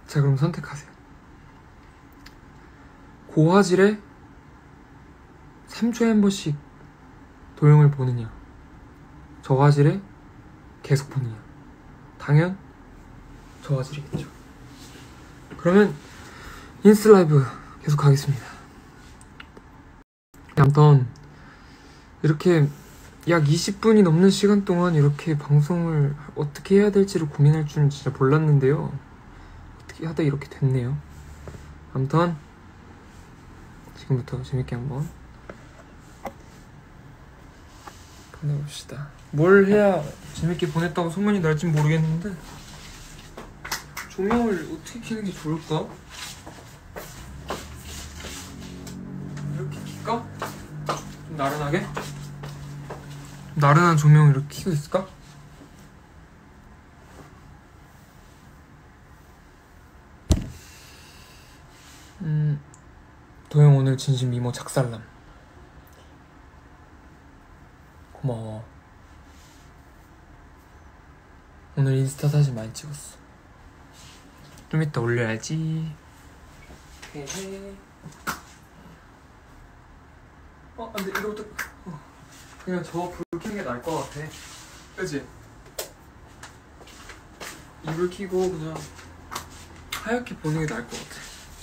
자, 그럼 선택하세요. 고화질에 3초에 한 번씩 도영을 보느냐, 저화질에 계속 보느냐. 당연 저화질이겠죠. 그러면 인스타 라이브 계속 가겠습니다. 아무튼 이렇게 약 20분이 넘는 시간 동안 이렇게 방송을 어떻게 해야 될지를 고민할 줄은 진짜 몰랐는데요. 어떻게 하다 이렇게 됐네요. 아무튼 지금부터 재밌게 한번 보내봅시다. 뭘 해야 재밌게 보냈다고 소문이 날진 모르겠는데 조명을 어떻게 켜는 게 좋을까? 이렇게 켤까? 좀 나른하게? 나른한 조명을 이렇게 켜고 있을까? 도영 오늘 진심 이모 작살남. 고마워. 오늘 인스타 사진 많이 찍었어. 좀 이따 올려야지. 안돼, 이거부터 그냥 저 불 켜는 게 나을 것 같아. 그치? 이불 켜고 그냥 하얗게 보는 게 나을 것 같아.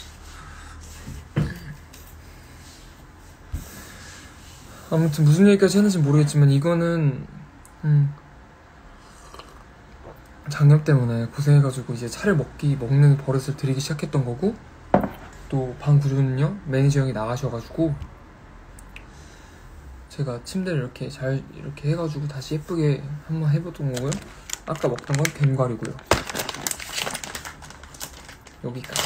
아무튼 무슨 얘기까지 했는지 모르겠지만 이거는 장염 때문에 고생해가지고 이제 차를 먹는 버릇을 들이기 시작했던 거고, 또 방 구조는요 매니저 형이 나가셔가지고 제가 침대를 이렇게 잘 이렇게 해가지고 다시 예쁘게 한번 해보던 거고요. 아까 먹던 건 견과류고요. 여기까지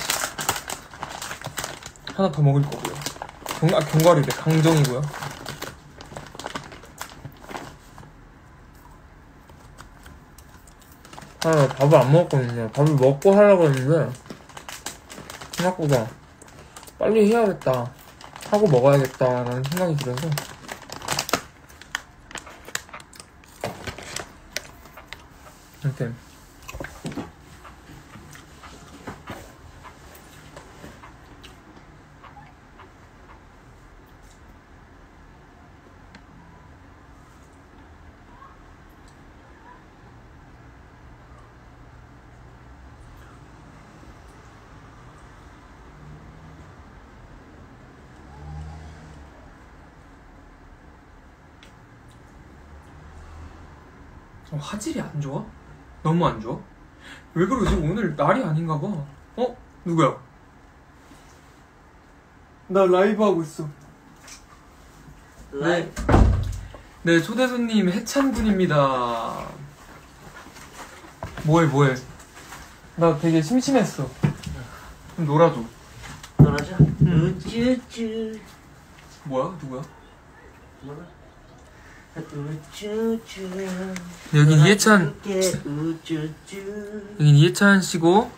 하나 더 먹을 거고요. 견과류래, 강정이고요. 밥을 안 먹었거든요. 밥을 먹고 하려고 했는데 생각보다 빨리 해야겠다 하고 먹어야겠다라는 생각이 들어서 이렇게 화질이 안 좋아? 너무 안 좋아? 왜 그러지? 오늘 날이 아닌가 봐. 누구야? 나 라이브 하고 있어. 라이브? 네, 초대 손님 해찬 군입니다. 뭐해? 나 되게 심심했어. 좀 놀아줘. 놀아줘? 우쭈쭈. 뭐야? 누구야? 뭐야? 우쭈쭈. 여긴 이해찬. 우쭈쭈. 여긴 이해찬 씨고.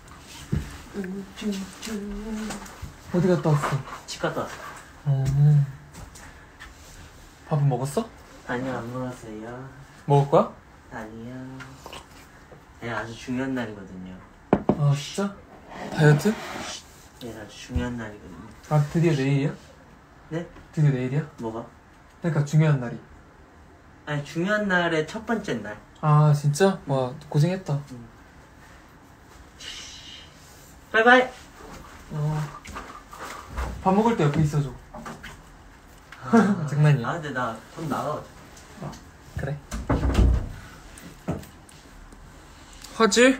우쭈쭈. 어디 갔다 왔어? 집 갔다 왔어. 밥은 먹었어? 아니요, 안 먹었어요. 먹을 거야? 아니요. 네, 아주 중요한 날이거든요. 아, 진짜? 다이어트? 네, 아주 중요한 날이거든요. 아, 드디어 내일이야? 네? 드디어 내일이야? 뭐가? 그러니까 중요한 날이. 아니, 중요한 날의 첫 번째 날. 아, 진짜? 와, 고생했다. 바이바이! 밥 먹을 때 옆에 있어줘. 장난이야. 근데 나 돈 나가. 그래. 화질?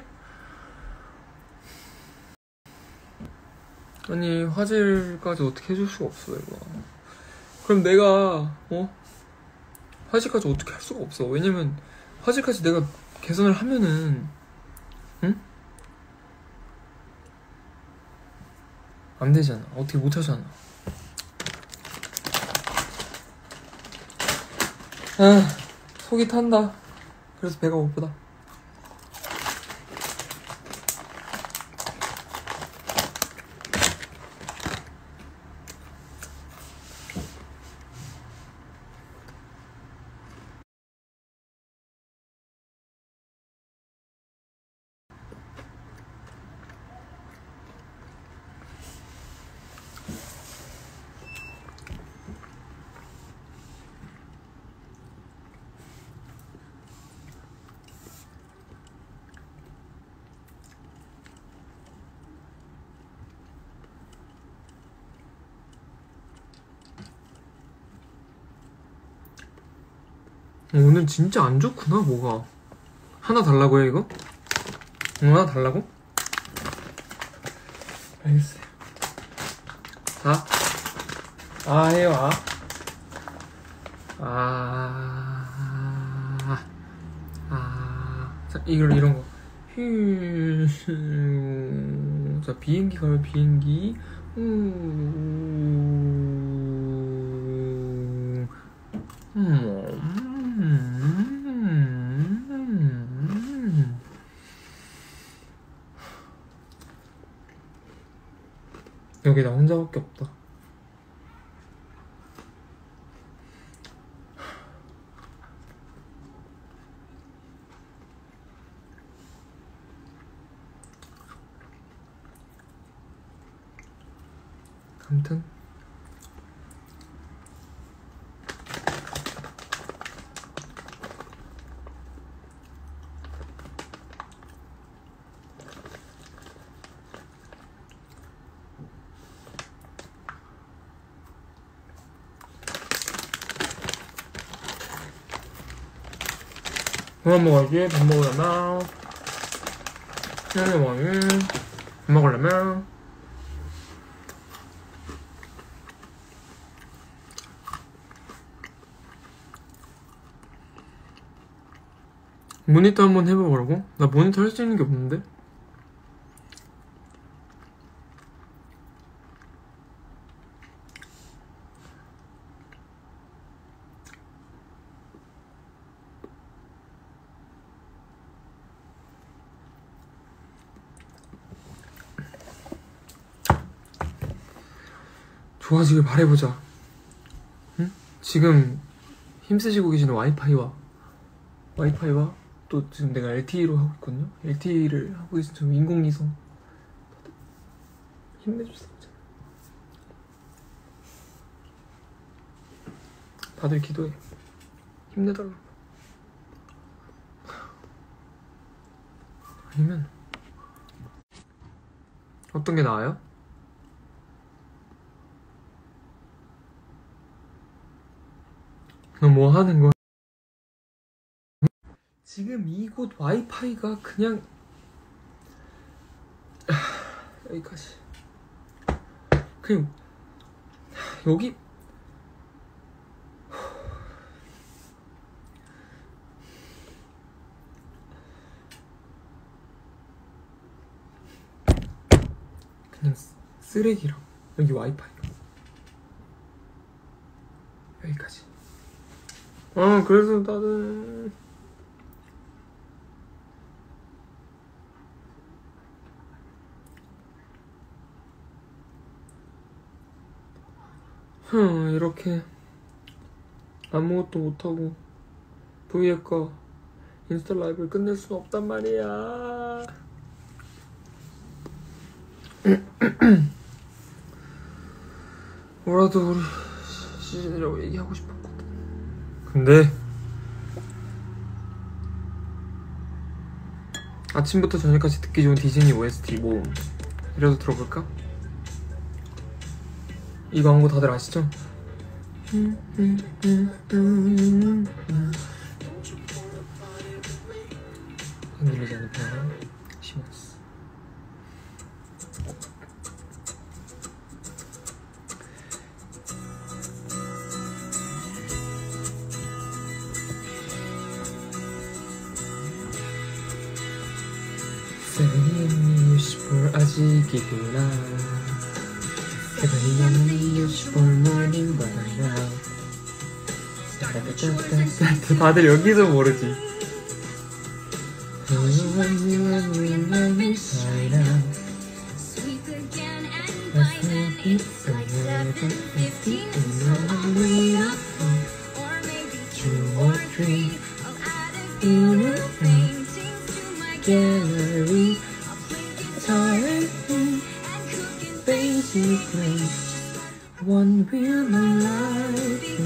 아니, 화질까지 어떻게 해줄 수가 없어, 이거. 그럼 내가 화질까지 어떻게 할 수가 없어. 왜냐면 화질까지 내가 개선을 하면은 안 되잖아. 어떻게 못 하잖아. 속이 탄다. 그래서 배가 고프다. 오늘 진짜 안 좋구나. 뭐가 하나 달라고요 이거? 하나 달라고? 알겠어요. 해요. 자, 이런 거. 자, 비행기 가면 비행기. 여기 나 혼자밖에 없다. 아무튼 그만 먹어야지. 밥 먹으려면 밥 먹으려면 모니터 한번 해봐보라고? 나 모니터 할 수 있는 게 없는데? 좋아지길 바래보자. 응? 지금 힘쓰시고 계시는 와이파이와 또 지금 내가 LTE로 하고 있거든요. LTE를 하고 계신 저 인공위성 힘내주세요. 다들 기도해. 힘내달라고. 아니면 어떤 게 나아요? 너 뭐 하는 거야? 지금 이곳 와이파이가 그냥 여기까지 그냥 여기 그냥 쓰레기랑 여기 와이파이가 여기까지. 그래서 나는 이렇게 아무것도 못하고 V앱과 인스타 라이브를 끝낼 수는 없단 말이야. 뭐라도 우리 시즌이라고 얘기하고 싶었거든. 근데 아침부터 저녁까지 듣기 좋은 디즈니 OST 모음 이라도 들어볼까? 이 광고 다들 아시죠? 흔들리지 않는 편안 시마스. 세븐이 60볼 아직이구나. 세븐이 60볼 morning banana. 다들 여기서 모르지. Gallery, time, basically, one real life.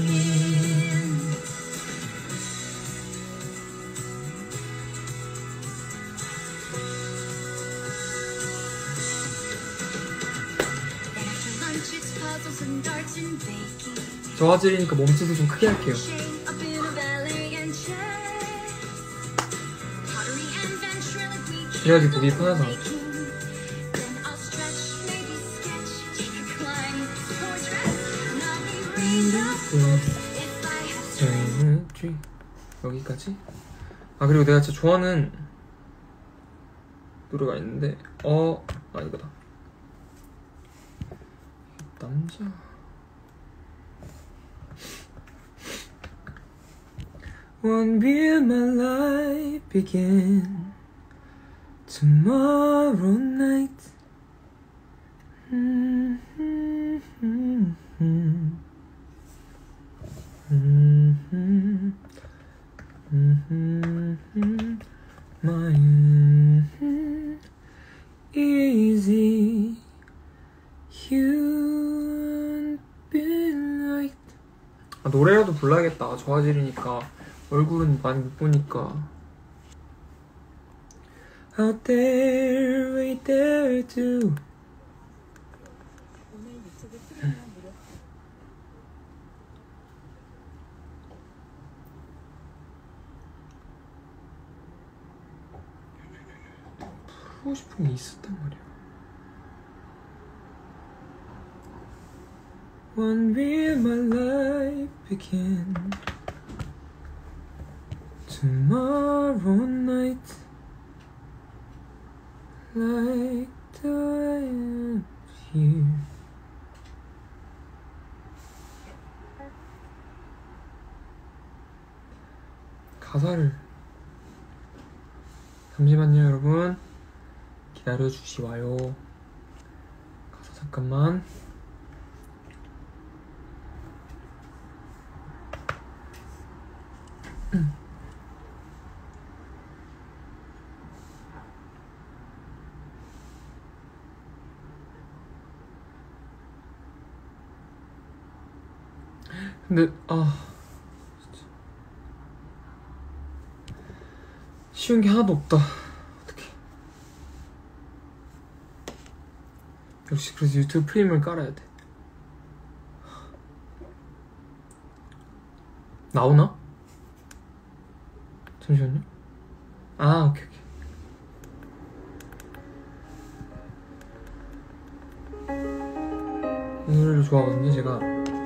저 화질이니까 몸짓을 좀 크게 할게요. 그래야지 보기 편하다. 여기까지. 아, 그리고 내가 진짜 좋아하는 노래가 있는데 이거다. 남자 Won't be my life begin tomorrow night. My easy you been like. 아, 노래라도 불러야겠다. 저화질이니까 얼굴은 많이 못 보니까. Out there, way there too. 부르고 싶은 게 있었단 말이야. When will my life begin? Tomorrow night, like the way I'm here. 가사를 잠시만요, 여러분. 기다려주시와요. 가사 잠깐만. 근데 진짜 쉬운 게 하나도 없다. 어떡해. 역시 그래서 유튜브 프리미엄을 깔아야 돼. 나오나? 잠시만요. 오케이. 이 노래를 좋아하거든요, 제가.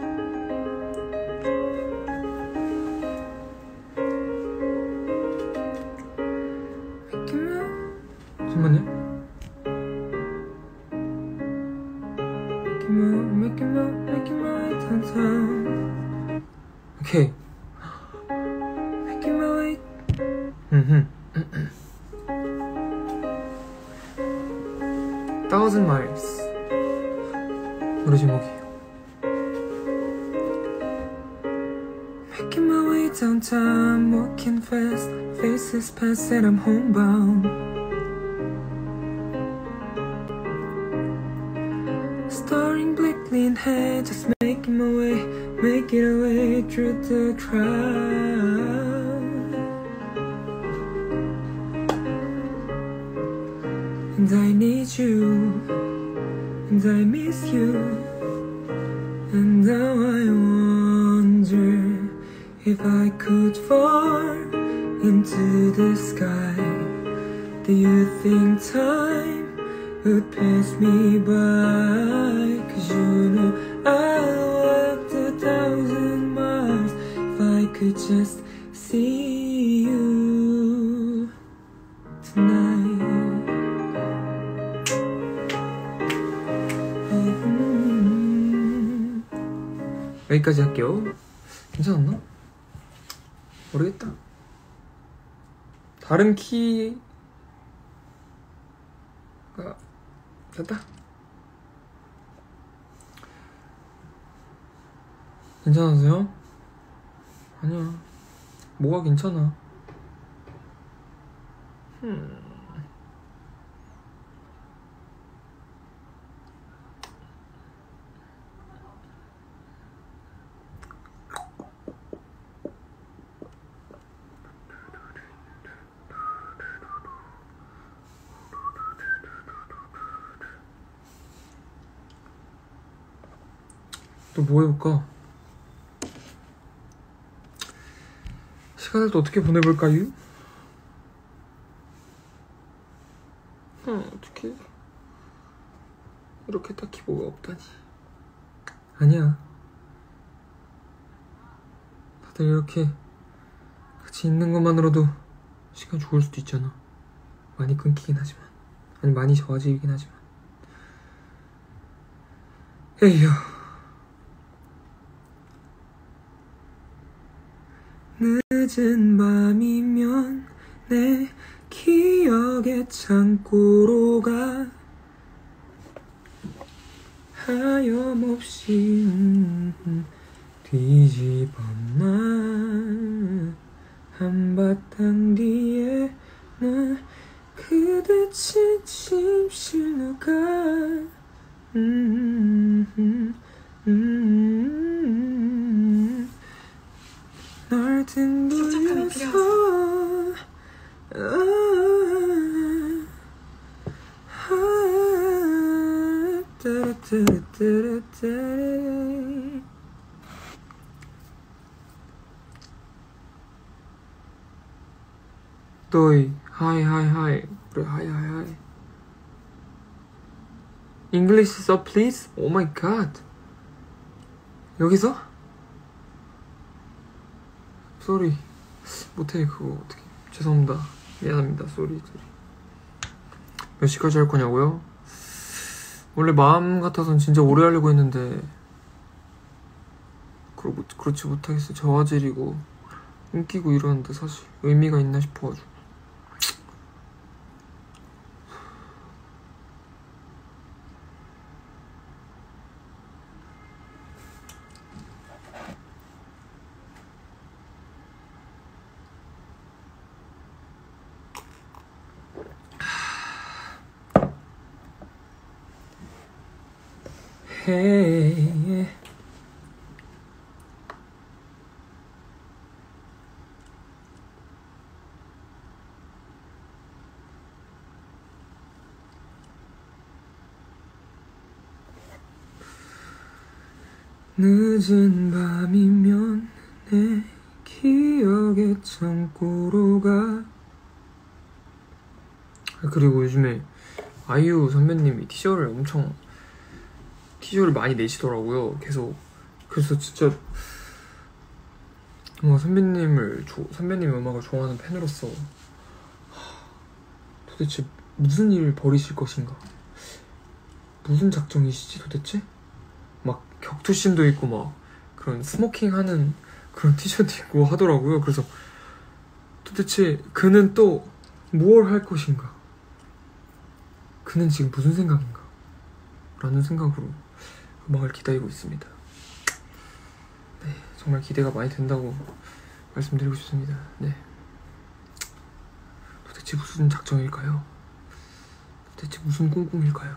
잠깐만요. 오케이. Thousand Miles 노래 제목이에요. Making my way downtown, walking fast, faces pass and I'm homebound. Staring bleakly in head, just making my way, making a way through the crowd. And I need you, and I miss you, and now I wonder if I could fall into the sky. Do you think time would pass me by? 'Cause you know I walked 1,000 miles if I could just see you tonight. 여기까지 할게요. 괜찮았나? 모르겠다. 다른 키가 됐다. 괜찮으세요? 아니야. 뭐가 괜찮아? 또 뭐 해볼까? 시간을 또 어떻게 보내볼까요? 아니야. 다들 이렇게 같이 있는 것만으로도 시간 좋을 수도 있잖아. 많이 끊기긴 하지만, 아니 많이 좋아지긴 하지만. 에휴. 늦은 밤이면 내 기억의 창고로 가 하염없이 뒤집어놔 한바탕 뒤에 넌 그대 침실로 가 널 등 돌려서 또이 하이 하이 하이 그래 하이 하이 하이 English sub please? Oh my god 여기서? 쏘리 못해 그거 어떻게 죄송합니다 미안합니다 쏘리 몇 시까지 할 거냐고요? 원래 마음 같아선 진짜 오래 하려고 했는데 그렇지 못하겠어 저화질이고 웃기고 이러는데 사실 의미가 있나 싶어가지고 Hey. 늦은 밤이면 내 기억의 창고로 가 그리고 요즘에 아이유 선배님이 티셔츠를 많이 내시더라고요. 계속 그래서 진짜 선배님의 음악을 좋아하는 팬으로서 도대체 무슨 일을 벌이실 것인가? 무슨 작정이시지 도대체? 막 격투신도 있고 막 그런 스모킹하는 그런 티셔츠 입고 하더라고요. 그래서 도대체 그는 또 무엇을 할 것인가? 그는 지금 무슨 생각인가? 라는 생각으로 음악을 기다리고 있습니다. 네, 정말 기대가 많이 된다고 말씀드리고 싶습니다. 네. 도대체 무슨 작정일까요? 도대체 무슨 꿍꿍일까요?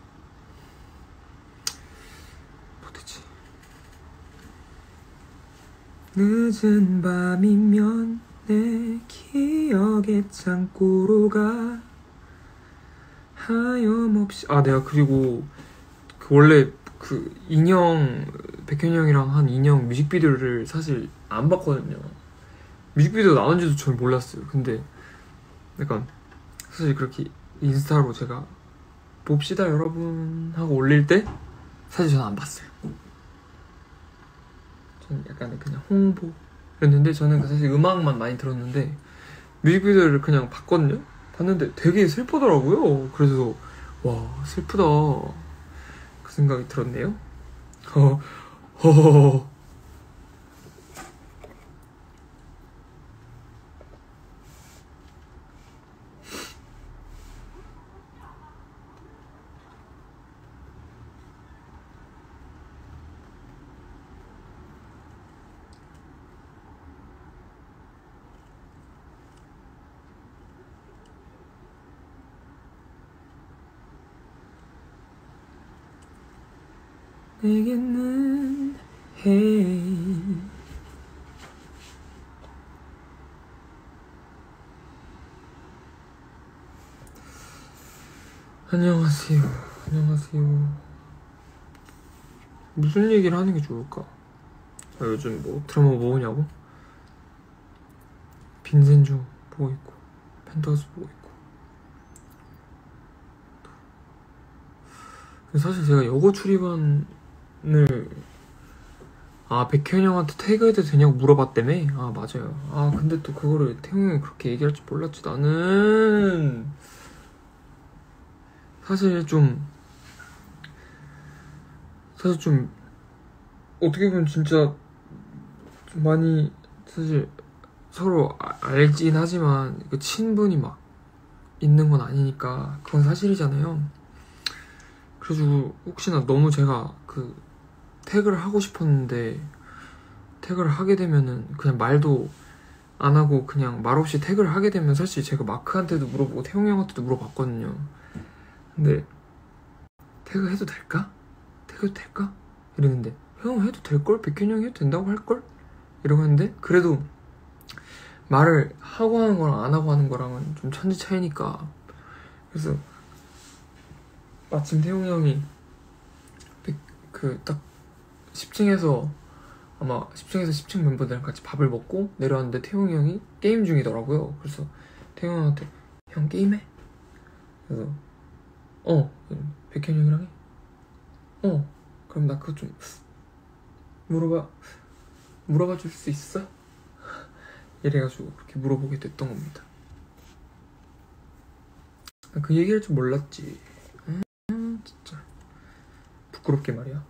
도대체 늦은 밤이면 내 기억의 창고로 가 하염없이 내가 그리고 원래 그 백현형이랑 한 인형 뮤직비디오를 사실 안 봤거든요. 뮤직비디오 나온지도 전 몰랐어요. 근데 약간 사실 그렇게 인스타로 제가 봅시다 여러분 하고 올릴 때 사실 저는 안 봤어요. 저는 약간 그냥 홍보였는데 저는 사실 음악만 많이 들었는데 뮤직비디오를 그냥 봤거든요. 봤는데 되게 슬프더라고요. 그래서 와 슬프다 그 생각이 들었네요. 내게는 hey. 안녕하세요. 무슨 얘기를 하는 게 좋을까? 요즘 뭐 드라마 뭐 보냐고? 빈센조 보고 있고 펜트하우스 보고 있고 사실 제가 여고 출입원을 백현 형한테 태그해도 되냐고 물어봤다며? 맞아요. 근데 또 그거를 태웅 형이 그렇게 얘기할 줄 몰랐지. 나는 사실 좀 어떻게 보면 진짜 좀 많이 사실 서로 알긴 하지만 그 친분이 막 있는 건 아니니까 그건 사실이잖아요. 그래가지고 혹시나 너무 제가 그 태그를 하고 싶었는데 태그를 하게 되면은 그냥 말도 안 하고 그냥 말없이 태그를 하게 되면 사실 제가 마크한테도 물어보고 태용이 형한테도 물어봤거든요. 근데 태그 해도 될까? 태그 해도 될까? 이랬는데 형 해도 될걸? 백현 형이 해도 된다고 할걸? 이러고 했는데 그래도 말을 하고 하는 거랑 안 하고 하는 거랑은 좀 천지 차이니까 그래서 마침 태용이 형이 그 딱 10층에서 아마 10층에서 10층 멤버들이랑 같이 밥을 먹고 내려왔는데 태용이 형이 게임 중이더라고요. 그래서 태용이 형한테 형 게임해? 그래서 백현 형이랑 해? 그럼 나 그거 좀 물어봐 줄 수 있어? 이래가지고 그렇게 물어보게 됐던 겁니다. 나 그 얘기할 줄 몰랐지. 진짜 부끄럽게 말이야.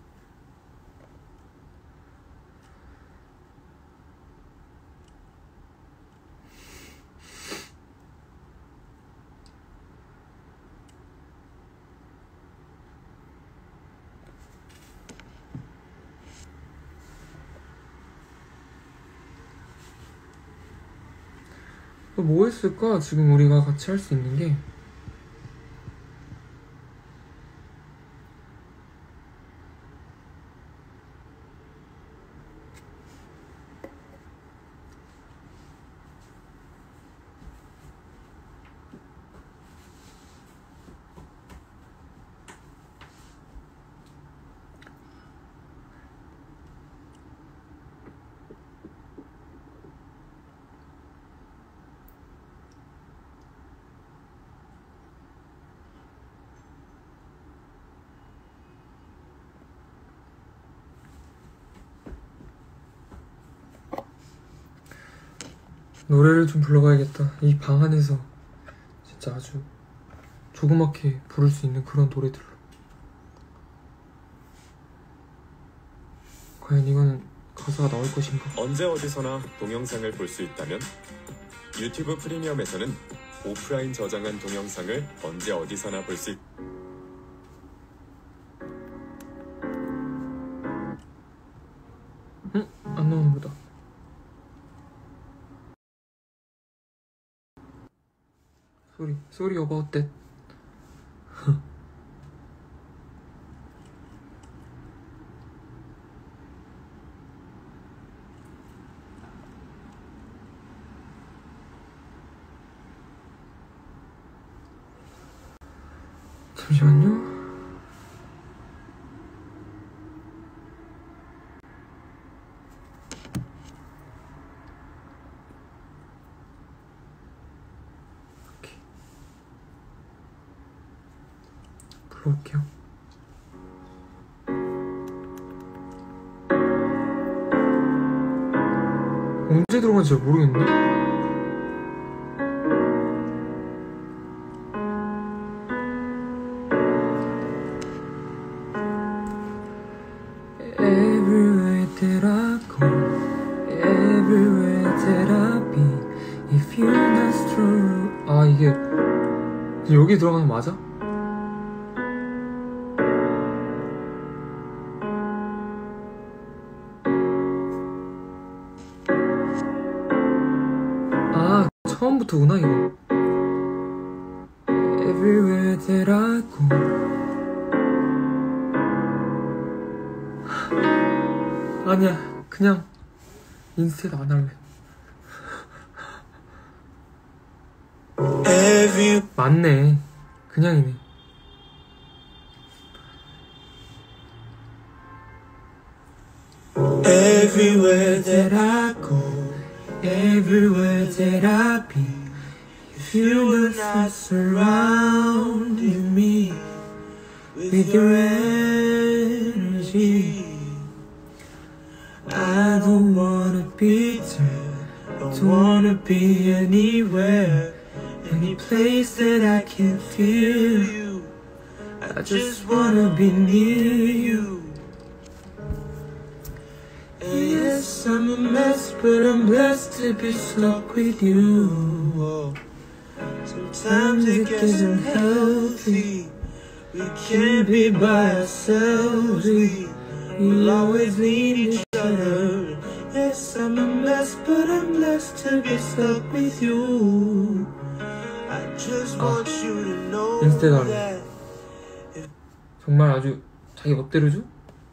또 뭐 했을까? 지금 우리가 같이 할 수 있는 게 노래를 좀 불러봐야겠다. 이 방 안에서 진짜 아주 조그맣게 부를 수 있는 그런 노래들로. 과연 이거는 가사가 나올 것인가? 언제 어디서나 동영상을 볼 수 있다면 유튜브 프리미엄에서는 오프라인 저장한 동영상을 언제 어디서나 볼 수 있... 안 나오는 거다. Sorry about that. 잠시만요. 불러볼게요. 언제 들어간지 잘 모르겠네. Everywhere that I go, everywhere that I be, if you're not true. 이게 여기 들어가는 거 맞아? 처음부터구나 이거. Everywhere that I go. 아니야, 그냥 인스테드 안 할래. 맞네, 그냥이네. Everywhere that I go, everywhere that I be, if you're not surrounding me, with your energy. I don't wanna be there, don't wanna be anywhere, any place that I can feel you. I just wanna be near you. And yes, I'm a mess, but I'm blessed to be stuck with you. Sometimes it gets unhealthy, we can't be by ourselves, we'll always need each other. Yes, I'm a mess, but I'm blessed to be stuck with you. I just want you to know that. 정말 아주 자기 멋대로죠?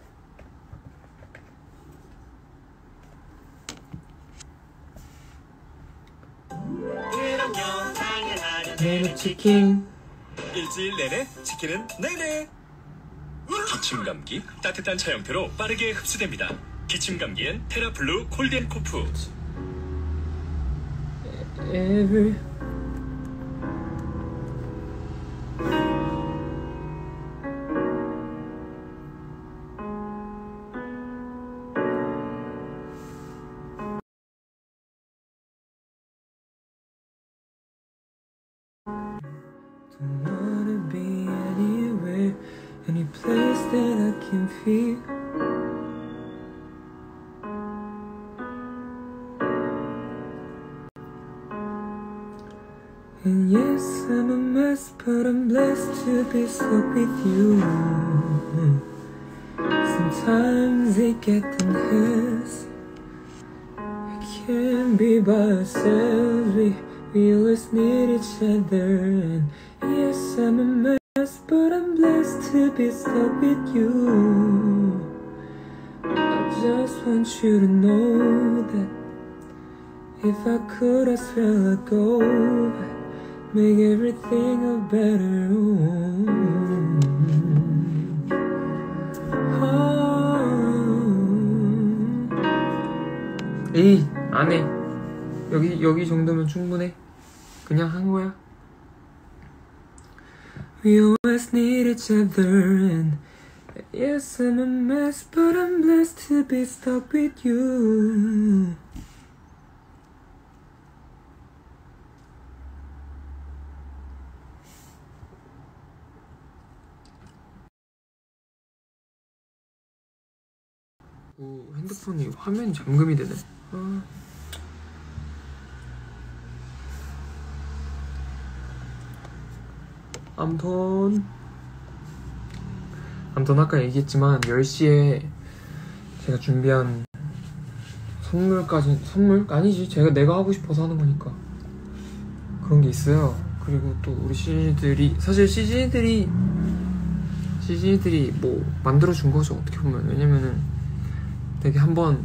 내내 치킨. 일주일 내내 치킨은 내내. 기침 감기 따뜻한 차 형태로 빠르게 흡수됩니다. 기침 감기엔 테라블루 콜드앤코프. Every don't wanna be anywhere, any place that I can feel. And yes, I'm a mess, but I'm blessed to be stuck with you. Sometimes it gets unhealthy, we can't be by ourselves, we always need each other. And yes, I'm a mess, but I'm blessed to be stuck with you. I just want you to know that if I could, I swear I'd go back, make everything a better home. 에이, 안 해. 여기 정도면 충분해. 그냥 한 거야. We always need each other, and yes, I'm a mess, but I'm blessed to be stuck with you. 오, 핸드폰이 화면이 잠금이 되네. 아무튼 아까 얘기했지만 10시에 제가 준비한 선물? 아니지, 내가 하고 싶어서 하는 거니까 그런 게 있어요. 그리고 또 우리 CG들이 사실 CG들이 뭐 만들어준 거죠, 어떻게 보면. 왜냐면은 되게 한번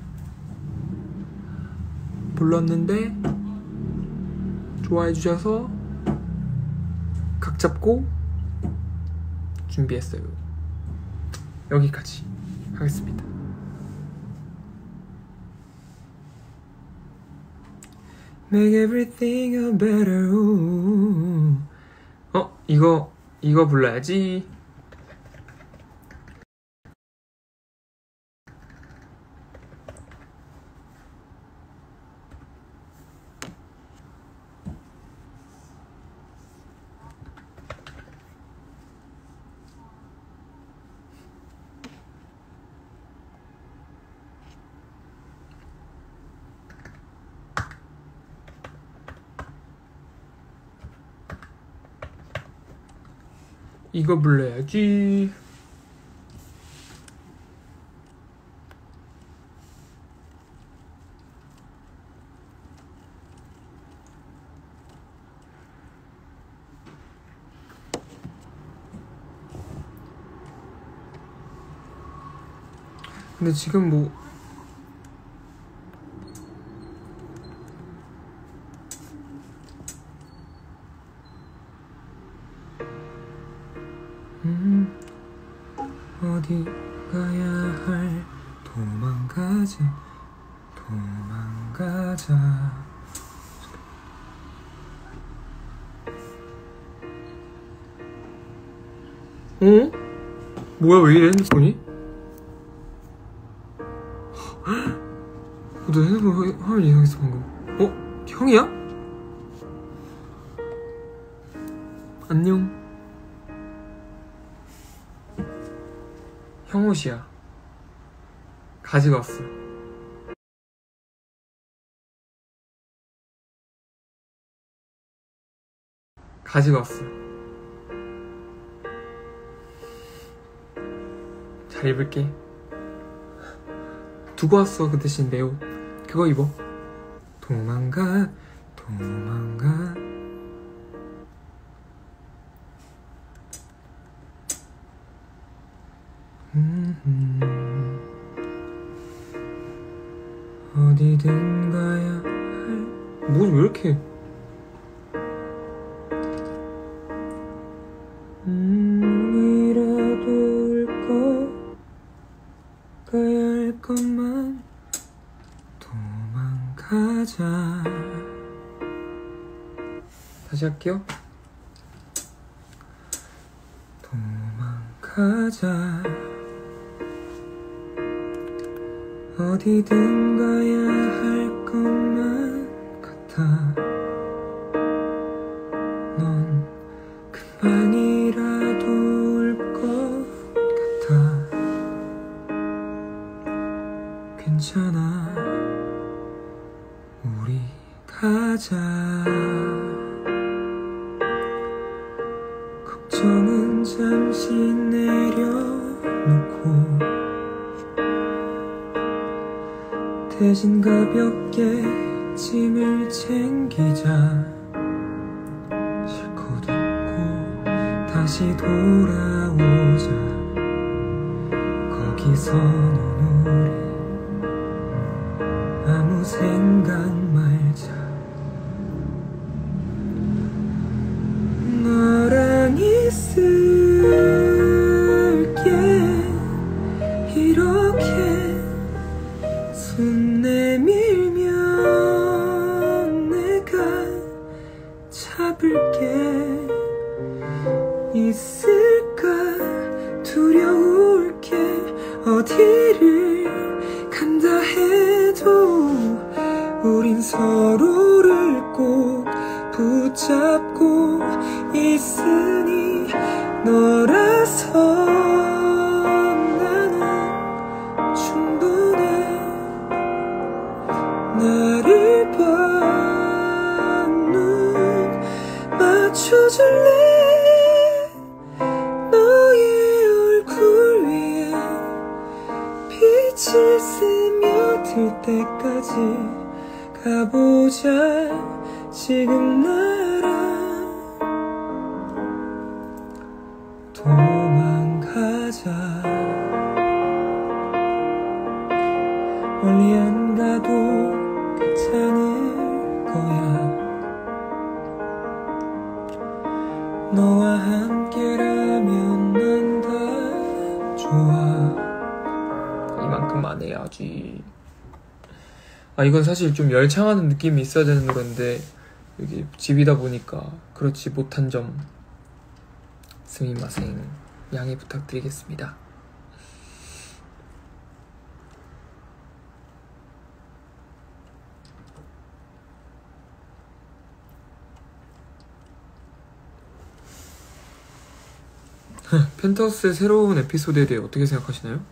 불렀는데 좋아해 주셔서 각 잡고 준비했어요. 여기까지 하겠습니다. Make everything a better home. 이거 불러야지. 이거 불러야지. 근데 지금 뭐 어디 가야 할 도망가자. 어? 뭐야, 왜 이래, 핸드폰이? 너 핸드폰 화면 이상했어, 방금. 어? 형이야? 안녕. 형 옷이야. 가지고 왔어. 가지고 왔어. 잘 입을게. 두고 왔어. 그 대신 내 옷. 그거 입어. 도망가, 도망가. 어디든 가야 할. 뭐 왜 이렇게? 이라도 올 거 가야 할 것만 도망가자. 다시 할게요. 도망가자. 어디든 가야 할 것만 같아. 넌 금방이라도 올 것 같아. 괜찮아, 우리 가자. 걱정은 잠시 내려놓고 대신 가볍게 짐을 챙기자. 실컷 웃고 다시 돌아오자. 거기서는 우리 아무 생각 말자. 너랑 있을게. 이렇게 손 내밀면 내가 잡을게. 있을까 두려울게. 어디를 간다 해도 우린 서로를 꼭 붙잡고 있으니 너라서 나는 충분해. 나를 봐, 눈 맞춰줄래. 너의 얼굴 위에 빛이 스며들 때까지 가보자. 지금 나랑 도망가자. 멀리 안 가도 괜찮을 거야. 너와 함께라면 난 다 좋아. 이만큼만 해야지. 아, 이건 사실 좀 열창하는 느낌이 있어야 되는 노래인데 여기 집이다 보니까 그렇지 못한 점 스미마셍 양해 부탁드리겠습니다. 펜트하우스의 새로운 에피소드에 대해 어떻게 생각하시나요?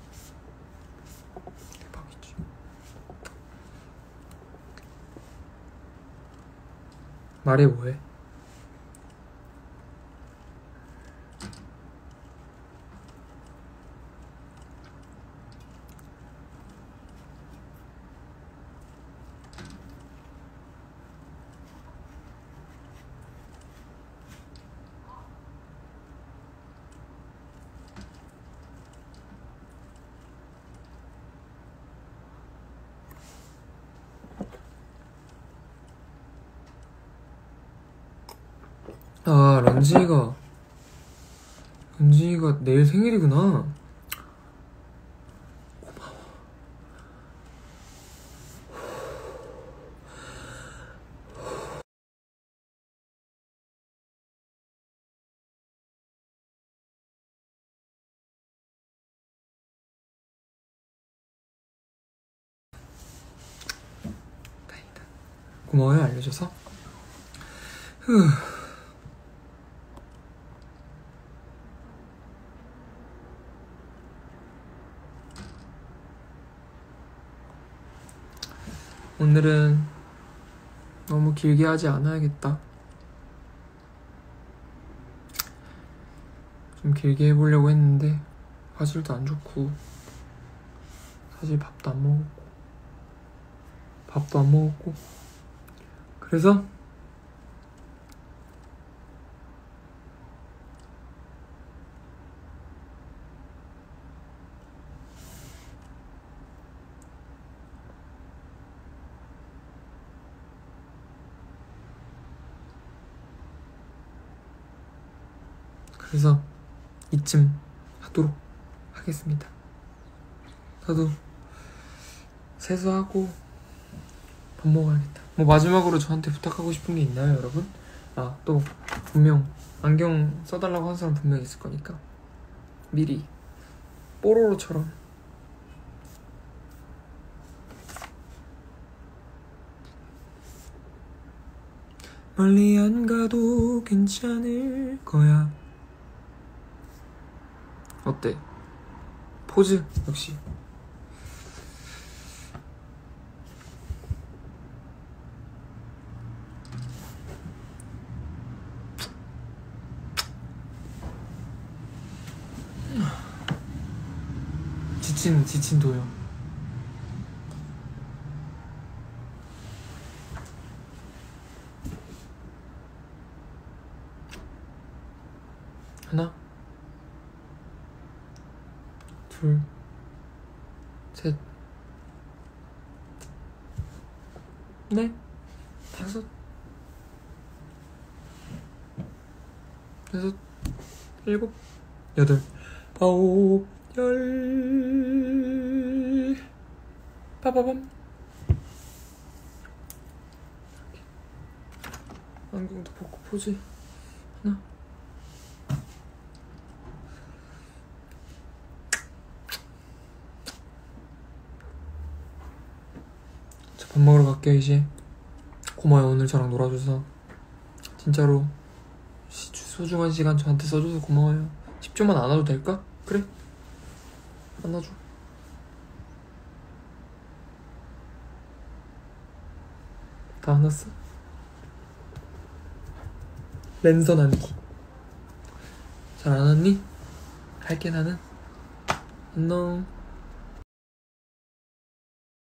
대박이지. 말해 뭐해? 아, 런쥔이가 내일 생일이구나. 고마워요, 알려줘서. 후. 오늘은 너무 길게 하지 않아야겠다. 좀 길게 해보려고 했는데 화질도 안 좋고 사실 밥도 안 먹었고 그래서 이쯤 하도록 하겠습니다. 저도 세수하고 밥 먹어야겠다. 뭐 마지막으로 저한테 부탁하고 싶은 게 있나요, 여러분? 아, 또 분명 안경 써달라고 하는 사람 분명 있을 거니까 미리 뽀로로처럼 멀리 안 가도 괜찮을 거야. 어때? 포즈 역시 지친 도요. 하나, 둘, 셋, 넷, 다섯, 여섯, 일곱, 여덟, 아홉, 열, 빠바밤. 안경도 벗고 포즈 하나. 저 밥 먹으러 갈게요 이제. 고마워요, 오늘 저랑 놀아줘서. 진짜로 소중한 시간 저한테 써줘서 고마워요. 10초만 안아도 될까? 그래? 안아줘. 다 안았어? 랜선 안기. 잘 안았니? 갈게 나는. 안녕.